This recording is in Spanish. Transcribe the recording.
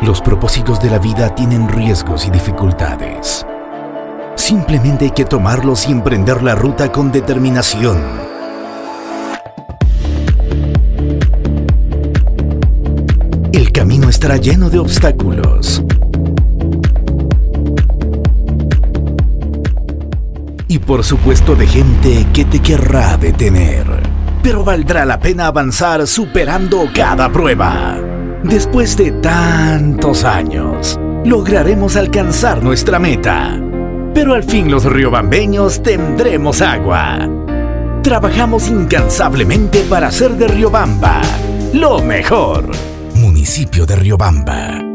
Los propósitos de la vida tienen riesgos y dificultades. Simplemente hay que tomarlos y emprender la ruta con determinación. El camino estará lleno de obstáculos. Y por supuesto de gente que te querrá detener. Pero valdrá la pena avanzar superando cada prueba. Después de tantos años, lograremos alcanzar nuestra meta. Pero al fin los riobambeños tendremos agua. Trabajamos incansablemente para hacer de Riobamba lo mejor. Municipio de Riobamba.